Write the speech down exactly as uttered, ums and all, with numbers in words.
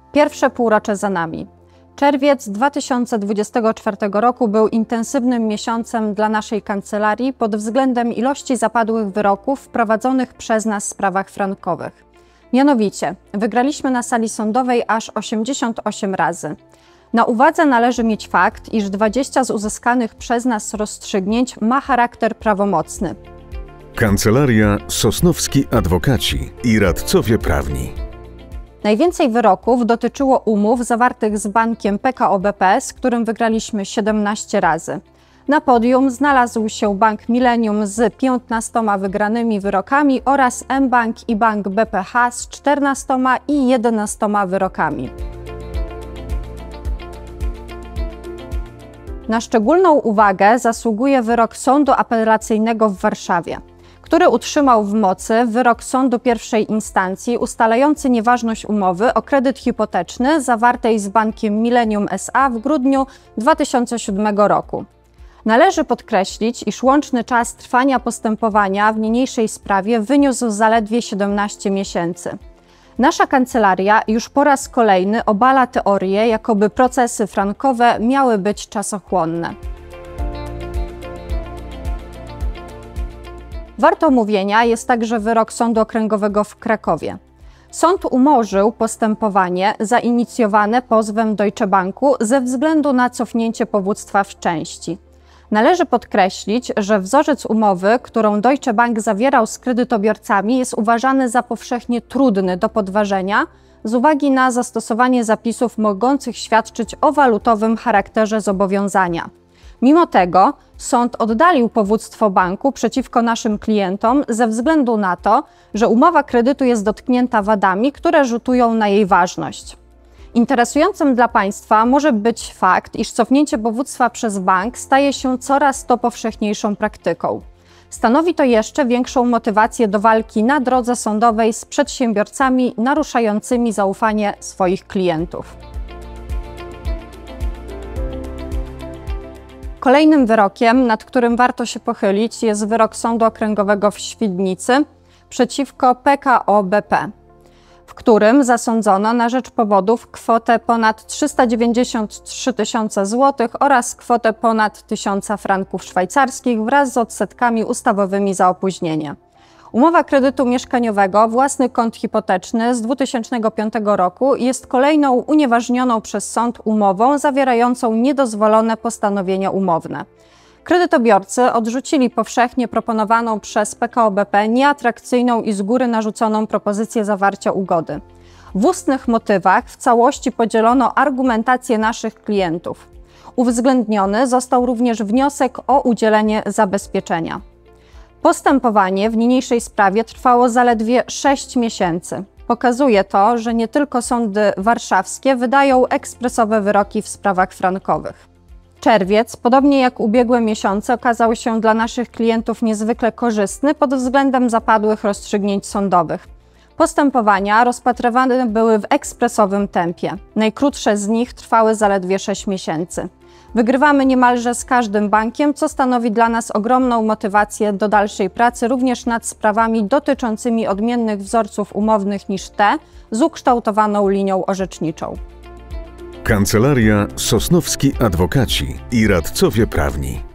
Pierwsze półrocze za nami. Czerwiec dwa tysiące dwudziestego czwartego roku był intensywnym miesiącem dla naszej kancelarii pod względem ilości zapadłych wyroków wprowadzonych przez nas w sprawach frankowych. Mianowicie, wygraliśmy na sali sądowej aż osiemdziesiąt osiem razy. Na uwadze należy mieć fakt, iż dwadzieścia z uzyskanych przez nas rozstrzygnięć ma charakter prawomocny. Kancelaria Sosnowski Adwokaci i radcowie prawni. Najwięcej wyroków dotyczyło umów zawartych z bankiem P K O B P, z którym wygraliśmy siedemnaście razy. Na podium znalazł się Bank Millennium z piętnastoma wygranymi wyrokami oraz mBank i Bank B P H z czternastoma i jedenastoma wyrokami. Na szczególną uwagę zasługuje wyrok Sądu Apelacyjnego w Warszawie, który utrzymał w mocy wyrok sądu pierwszej instancji ustalający nieważność umowy o kredyt hipoteczny zawartej z Bankiem Millennium S A w grudniu dwa tysiące siódmego roku. Należy podkreślić, iż łączny czas trwania postępowania w niniejszej sprawie wyniósł zaledwie siedemnaście miesięcy. Nasza kancelaria już po raz kolejny obala teorię, jakoby procesy frankowe miały być czasochłonne. Wart omówienia jest także wyrok Sądu Okręgowego w Krakowie. Sąd umorzył postępowanie zainicjowane pozwem Deutsche Banku ze względu na cofnięcie powództwa w części. Należy podkreślić, że wzorzec umowy, którą Deutsche Bank zawierał z kredytobiorcami, jest uważany za powszechnie trudny do podważenia z uwagi na zastosowanie zapisów mogących świadczyć o walutowym charakterze zobowiązania. Mimo tego sąd oddalił powództwo banku przeciwko naszym klientom ze względu na to, że umowa kredytu jest dotknięta wadami, które rzutują na jej ważność. Interesującym dla Państwa może być fakt, iż cofnięcie powództwa przez bank staje się coraz to powszechniejszą praktyką. Stanowi to jeszcze większą motywację do walki na drodze sądowej z przedsiębiorcami naruszającymi zaufanie swoich klientów. Kolejnym wyrokiem, nad którym warto się pochylić, jest wyrok Sądu Okręgowego w Świdnicy przeciwko P K O B P, w którym zasądzono na rzecz powodów kwotę ponad trzysta dziewięćdziesiąt trzy tysiące złotych oraz kwotę ponad tysiąc franków szwajcarskich wraz z odsetkami ustawowymi za opóźnienie. Umowa kredytu mieszkaniowego Własny kąt hipoteczny z dwa tysiące piątego roku jest kolejną unieważnioną przez sąd umową zawierającą niedozwolone postanowienia umowne. Kredytobiorcy odrzucili powszechnie proponowaną przez P K O B P nieatrakcyjną i z góry narzuconą propozycję zawarcia ugody. W ustnych motywach w całości podzielono argumentację naszych klientów. Uwzględniony został również wniosek o udzielenie zabezpieczenia. Postępowanie w niniejszej sprawie trwało zaledwie sześć miesięcy. Pokazuje to, że nie tylko sądy warszawskie wydają ekspresowe wyroki w sprawach frankowych. Czerwiec, podobnie jak ubiegłe miesiące, okazał się dla naszych klientów niezwykle korzystny pod względem zapadłych rozstrzygnięć sądowych. Postępowania rozpatrywane były w ekspresowym tempie. Najkrótsze z nich trwały zaledwie sześć miesięcy. Wygrywamy niemalże z każdym bankiem, co stanowi dla nas ogromną motywację do dalszej pracy również nad sprawami dotyczącymi odmiennych wzorców umownych niż te z ukształtowaną linią orzeczniczą. Kancelaria Sosnowski Adwokaci i radcowie prawni.